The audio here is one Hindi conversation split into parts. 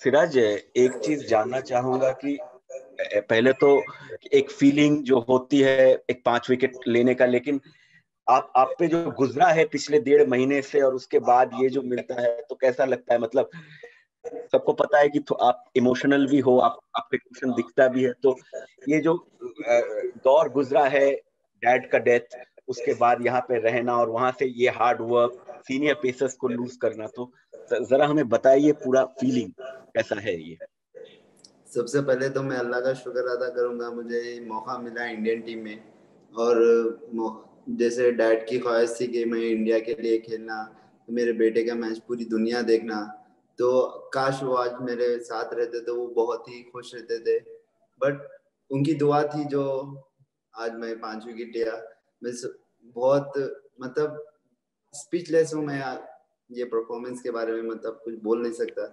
सिराज, एक चीज जानना चाहूंगा कि पहले तो एक फीलिंग जो होती है एक 5 विकेट लेने का, लेकिन आप पे जो गुजरा है पिछले 1.5 महीने से और उसके बाद ये जो मिलता है तो कैसा लगता है? मतलब सबको पता है कि तो आप इमोशनल भी हो, आपके इमोशन दिखता भी है, तो ये जो दौर गुजरा है, डैड का डेथ, उसके बाद यहाँ पे रहना और वहां से ये हार्ड वर्क, सीनियर पेसर्स को लूज करना, तो जरा हमें बताइए पूरा फीलिंग कैसा है ये। सबसे पहले तो मैं अल्लाह का शुक्र अदा करूंगा, मुझे मौका मिला इंडियन टीम में। और जैसे डैड की ख्वाहिश थी कि मैं इंडिया के लिए खेलना, मेरे बेटे का मैच पूरी दुनिया देखना, तो काश वो आज मेरे साथ रहते तो वो बहुत ही खुश रहते थे। बट उनकी दुआ थी जो आज मैं 5 विकेट लिया। मैं बहुत मतलब स्पीचलेस हूँ मैं ये परफॉर्मेंस के बारे में, मतलब कुछ बोल नहीं सकता।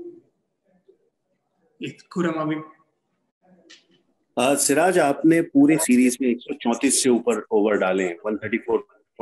खुरम अभी सिराज, आपने पूरे सीरीज में 134 से ऊपर ओवर डाले हैं, 134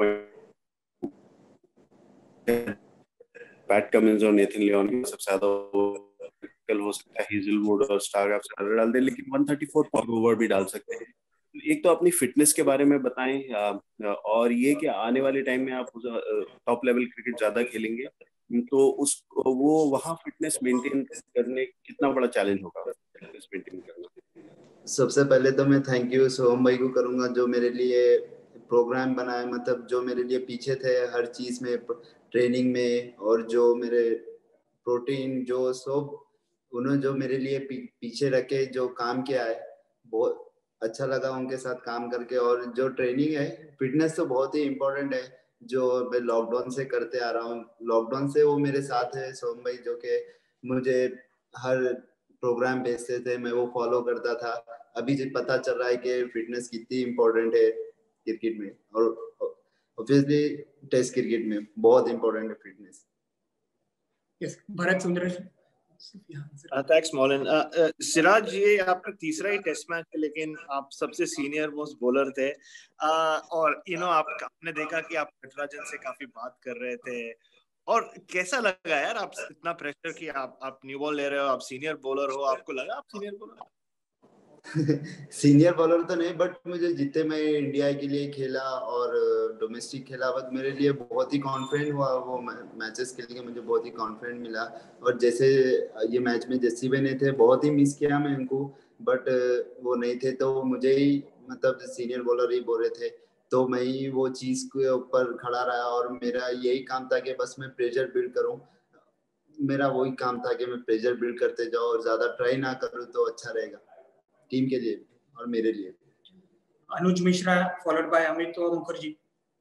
पैट कमिंस और नेथन लियोन की सबसे ज्यादा हो सकता है, हेजलवुड और स्टार्क से ज्यादा डाल दे, लेकिन 134 ओवर भी डाल सकते हैं। एक तो अपनी फिटनेस के बारे में बताएं, और ये कि आने वाले टाइम में आप टॉप लेवल क्रिकेट ज्यादा खेलेंगे, तो उस वो वहाँ फिटनेस मेंटेन करने कितना बड़ा चैलेंज होगा फिटनेस मेंटेन करना? सबसे पहले तो मैं थैंक यू सोहम भाई को करूंगा जो मेरे लिए प्रोग्राम बनाए, मतलब जो मेरे लिए पीछे थे हर चीज में, ट्रेनिंग में, और जो मेरे प्रोटीन जो सब उन्होंने जो मेरे लिए पीछे रखे जो काम किया है, बहुत अच्छा लगा उनके साथ काम करके। और जो ट्रेनिंग है, फिटनेस तो बहुत ही इम्पोर्टेंट है, जो मैं लॉकडाउन से करते आ रहा हूँ। लॉकडाउन से वो मेरे साथ है सोहम भाई, जो कि मुझे हर प्रोग्राम भेजते थे, मैं वो फॉलो करता था। अभी जो पता चल रहा है कि फिटनेस कितनी इम्पोर्टेंट है क्रिकेट में, और ऑब्वियसली टेस्ट क्रिकेट में बहुत इम्पोर्टेंट है fitness. Yes, Bharat Sundaresh. Thanks Maulin. Siraj, ये आपका तीसरा ही टेस्ट मैच है, लेकिन आप सबसे सीनियर मोस्ट बॉलर थे, और आपने देखा कि आप नटराजन से काफी बात कर रहे थे, और कैसा लगा यार? आप इतना प्रेशर कि आप न्यू बॉल ले रहे हो, आप सीनियर बॉलर हो, आपको लगा आप सीनियर बॉलर? सीनियर बॉलर तो नहीं, बट मुझे जितने मैं इंडिया के लिए खेला और डोमेस्टिक खेला, बट मेरे लिए बहुत ही कॉन्फिडेंट हुआ वो मैचेस खेल के, मुझे बहुत ही कॉन्फिडेंट मिला। और जैसे ये मैच में जस्सी भाई नहीं थे, बहुत ही मिस किया मैं उनको, बट वो नहीं थे तो मुझे ही मतलब सीनियर बॉलर ही बोल रहे थे, तो मैं ही वो चीज के ऊपर खड़ा रहा, और मेरा यही काम था कि बस मैं प्रेशर बिल्ड करूं। मेरा वही काम था कि मैं प्रेशर बिल्ड करते जाऊं और ज्यादा ट्राई ना करूं तो अच्छा रहेगा टीम के लिए और मेरे लिए। Anuj Mishra followed by Amit Mukherjee.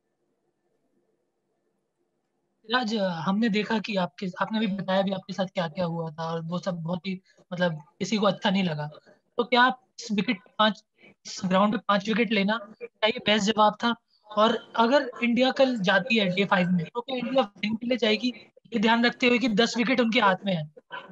राज, हमने देखा कि आपने भी बताया भी आपके साथ क्या क्या हुआ था, और वो सब बहुत ही मतलब किसी को अच्छा नहीं लगा। तो क्या आप इस ग्राउंड पे 5 विकेट लेना क्या ये बेस्ट जवाब था? और अगर इंडिया कल जाती है डे 5 में, तो क्या इंडिया विन के लिए जाएगी, ये ध्यान रखते हुए कि 10 विकेट उनके हाथ में है?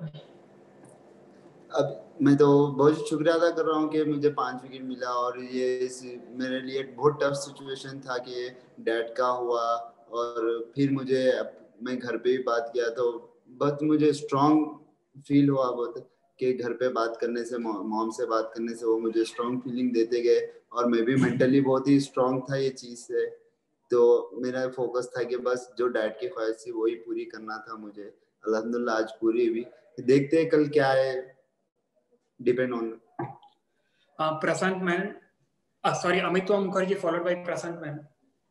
अब मैं तो बहुत शुक्रिया अदा कर रहा हूँ कि मुझे 5 विकेट मिला, और ये मेरे लिए बहुत टफ सिचुएशन था कि डैड का हुआ, और फिर मैं घर पे भी बात किया तो बहुत मुझे स्ट्रांग फील हुआ बहुत, कि घर पे बात करने से, मॉम से बात करने से वो मुझे स्ट्रांग फीलिंग देते गए, और मैं भी मेंटली बहुत ही स्ट्रांग था ये चीज से। तो मेरा फोकस था कि बस जो डैड की ख्वाहिश थी वही पूरी करना था मुझे। अल्हम्दुलिल्लाह आज पूरी हुई, देखते हैं कल क्या है, depend on Prashant Mann, sorry Amit Mukherjee followed by Prashant Mann.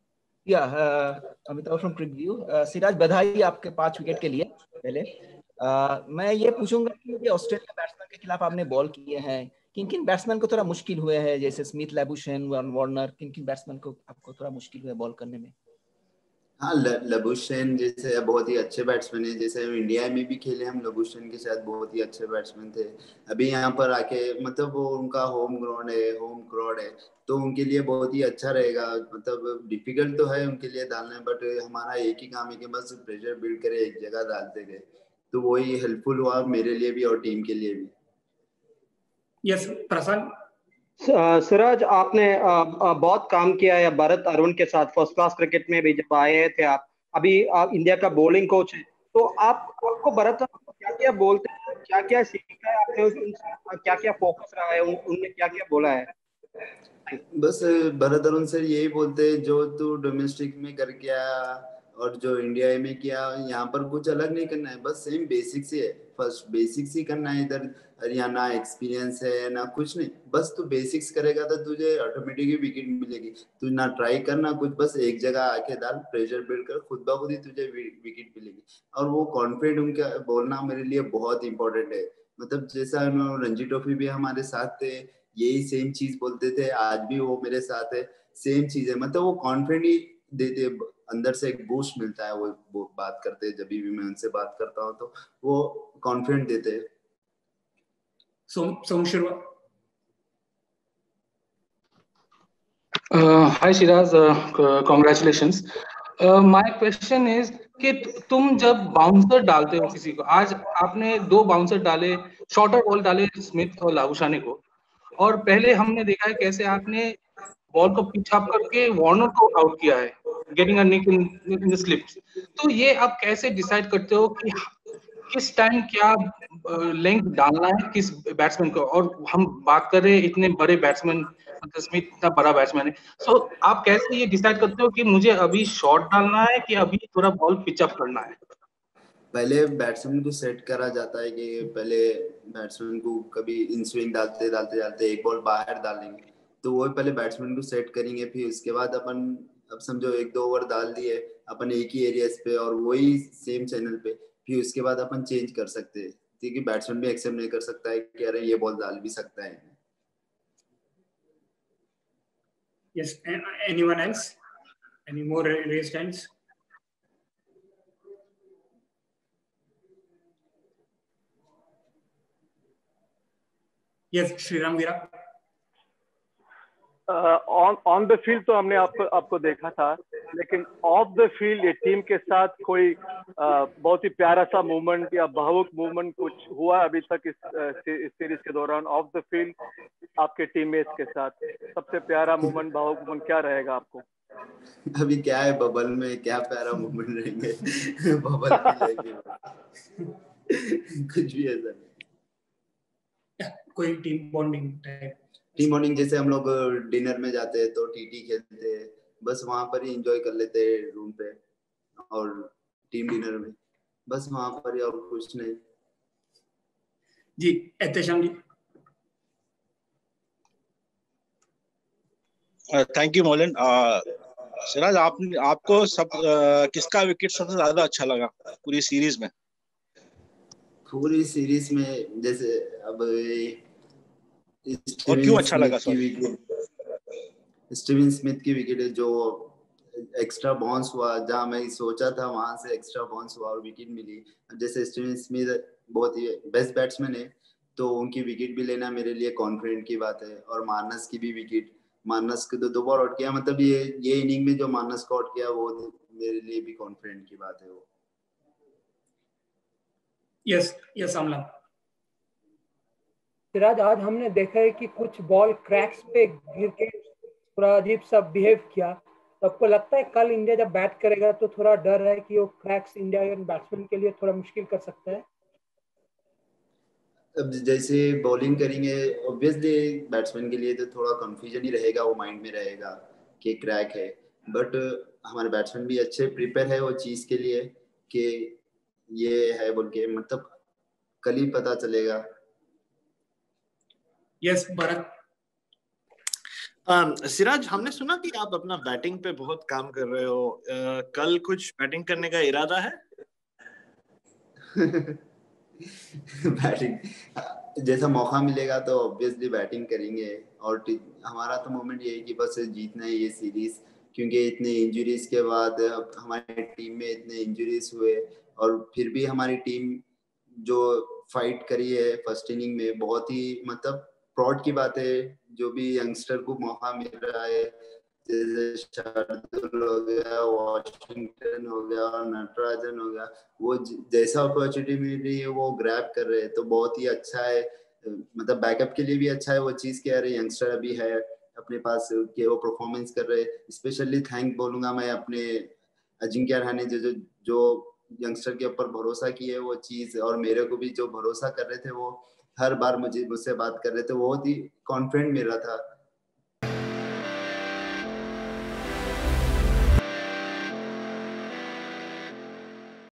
Amitabh from preview. Siraj, बधाई आपके 5 विकेट के लिए। पहले मैं ये पूछूंगा कि ऑस्ट्रेलिया बैट्समैन के खिलाफ आपने बॉल किए हैं, किन किन बैट्समैन को थोड़ा मुश्किल हुए हैं, जैसे स्मिथ, लैबुशेन, वार्नर, किन किन बैट्समैन को आपको थोड़ा मुश्किल हुआ बॉल करने में? हाँ, लबुशेन जैसे बहुत ही अच्छे बैट्समैन है, जैसे हम इंडिया में भी खेले, हम लबुशेन के साथ बहुत ही अच्छे बैट्समैन थे। अभी यहाँ पर आके मतलब वो उनका होम ग्राउंड है, होम क्राउड है, तो उनके लिए बहुत ही अच्छा रहेगा। मतलब डिफिकल्ट तो है उनके लिए डालना, बट हमारा एक ही काम है कि बस प्रेशर बिल्ड करे, एक जगह डालते गए, तो वही हेल्पफुल हुआ मेरे लिए भी और टीम के लिए भी। यस, प्रशांत। सिराज, आपने बहुत काम किया है भारत अरुण के साथ फर्स्ट क्लास क्रिकेट में भी, जब आए थे आप। अभी आप इंडिया का बॉलिंग कोच है, तो आपको भारत अरुण क्या क्या बोलते हैं क्या क्या सीखा है आपने, उनसे क्या क्या फोकस रहा है, उनने क्या क्या बोला है? बस भरत अरुण सर यही बोलते हैं, जो तू डोमेस्टिक में करके आया और जो इंडिया में किया, यहाँ पर कुछ अलग नहीं करना है, बस सेम बेसिक्स ही है। फर्स्ट बेसिक्स ही करना है इधर। यहाँ ना एक्सपीरियंस है ना कुछ नहीं, बस तू बेसिक्स करेगा तो तुझे ऑटोमेटिकली विकेट मिलेगी। तू ना ट्राई करना कुछ, बस एक जगह आके डाल, प्रेशर बिल्ड कर, खुद ब खुद ही तुझे विकेट मिलेगी। और वो कॉन्फिडेंट उनका बोलना मेरे लिए बहुत इंपॉर्टेंट है। मतलब जैसा रणजी ट्रॉफी भी हमारे साथ थे, यही सेम चीज बोलते थे, आज भी वो मेरे साथ है, सेम चीज है। मतलब वो कॉन्फिडेंट ही देते, अंदर से एक बूस्ट मिलता है वो बात करते, जब भी मैं उनसे बात करता हूँ तो वो कॉन्फिडेंट देते हैं। सोमशुरवा। Hi Shiraz, congratulations. My question is कि तुम जब बाउंसर डालते हो किसी को, आज आपने 2 बाउंसर डाले, शॉर्टर बॉल डाले स्मिथ और लाबुशाने को, और पहले हमने देखा है कैसे आपने बॉल को पिच अप करके वार्नर को आउट किया है, getting a nick in the slips. तो ये आप कैसे डिसाइड करते हो कि किस टाइम क्या लेंथ डालना है किस बैट्समैन को? और हम बात कर रहे हैं इतने बड़े बैट्समैन, मतलब स्मिथ इतना बड़ा बैट्समैन है, सो आप कैसे ये डिसाइड करते हो कि मुझे अभी शॉट डालना है कि अभी थोड़ा बॉल पिच अप करना है? पहले बैट्समैन को सेट करा जाता है कि पहले बैट्समैन को कभी इन स्विंग डालते डालते डालते एक बॉल बाहर डालेंगे, तो वो पहले बैट्समैन को सेट करेंगे। फिर उसके बाद अपन, अब समझो 1-2 ओवर डाल दिए अपन एक ही एरियाज पे और वही सेम चैनल पे, फिर उसके बाद अपन चेंज कर सकते हैं, क्योंकि बैट्समैन भी एक्सेप्ट नहीं कर सकता है कि अरे ये बॉल डाल भी सकता है। Yes, anyone else? Any more raised hands? Yes, Shriram Veera. On the field तो हमने आपको देखा था, लेकिन ऑफ द फील्ड ये टीम के साथ कोई बहुत ही प्यारा सा मूवमेंट या भावुक मूवमेंट कुछ हुआ अभी तक इस सीरीज के दौरान? ऑफ द फील्ड आपके टीममेट्स के साथ सबसे प्यारा मूवमेंट, भावुक मूवमेंट क्या रहेगा आपको? अभी क्या है, बबल में क्या प्यारा मूवमेंट रहेंगे बबल में रहेंगे कुछ भी ऐसा नहीं। कोई team bonding type? Team bonding जैसे हम लोग डिनर में जाते हैं तो टीटी खेलते हैं, बस वहां पर ही एंजॉय कर लेते हैं रूम पे और टीम डिनर में, बस वहां पर ही, और कुछ नहीं। जी एहतेशाम जी। Thank you Maulin. सिराज, आपको किसका विकेट सबसे ज्यादा अच्छा लगा पूरी सीरीज में? पूरी सीरीज में जैसे अब और क्यों अच्छा लगा? स्टीवन स्मिथ की विकेट है, जो एक्स्ट्रा बाउंस हुआ, जहां मैं सोचा था वहां से एक्स्ट्रा बाउंस हुआ और विकेट मिली। जैसे स्टीवन स्मिथ बहुत ही बेस्ट बैट्समैन है, तो उनकी विकेट भी लेना मेरे लिए कॉन्फिडेंट की बात है। और मार्नस की भी विकेट, मार्नस को तो 2 बार आउट किया, मतलब ये इनिंग में जो मार्नस को आउट किया वो मेरे लिए भी कॉन्फिडेंट की बात है वो। यस अमला। सिराज, आज हमने देखा है कि कुछ बॉल क्रैक्स पे गिर के थोड़ा अजीब सा बिहेव किया, तो आपको लगता है कल इंडिया जब बैट करेगा तो थोड़ा डर है कि वो क्रैक्स इंडियन बैट्समैन के लिए थोड़ा मुश्किल कर सकता है? अब जैसे बॉलिंग करेंगे ऑब्वियसली बैट्समैन के लिए तो थोड़ा कंफ्यूजन ही रहेगा, वो माइंड में रहेगा कि क्रैक है, बट हमारे बैट्समैन भी अच्छे प्रिपेयर है वो चीज के लिए कि ये है बोल के, मतलब कल ही पता चलेगा। यस भरत। सिराज, हमने सुना कि आप अपना बैटिंग पे बहुत काम कर रहे हो, कल कुछ बैटिंग करने का इरादा है? बैटिंग जैसा मौका मिलेगा तो ऑब्वियसली बैटिंग करेंगे, और हमारा तो मोमेंट यही कि बस जीतना है ये सीरीज, क्योंकि इतने इंजरीज के बाद हमारी टीम में इतने इंजरीज हुए और फिर भी हमारी टीम जो फाइट करी है फर्स्ट इनिंग में, बहुत ही मतलब प्राउड की बात है। जो भी यंगस्टर को मौका मिल रहा है, जैसे शार्दुल हो गया, वॉशिंगटन हो गया और नटराजन हो गया, वो जैसा अपॉर्चुनिटी मिल रही है वो ग्रैब कर रहे हैं, तो बहुत ही अच्छा है। मतलब बैकअप के लिए भी अच्छा है वो चीज कि अरे यंगस्टर अभी है अपने पास कि वो परफॉर्मेंस कर रहे हैं। स्पेशली थैंक बोलूंगा मैं अपने अजिंक्य रहाणे जो यंगस्टर के ऊपर भरोसा किए वो चीज, और मेरे को भी जो भरोसा कर रहे थे वो हर बार मुझसे बात कर रहे थे, बहुत ही कॉन्फिडेंट मिल रहा था।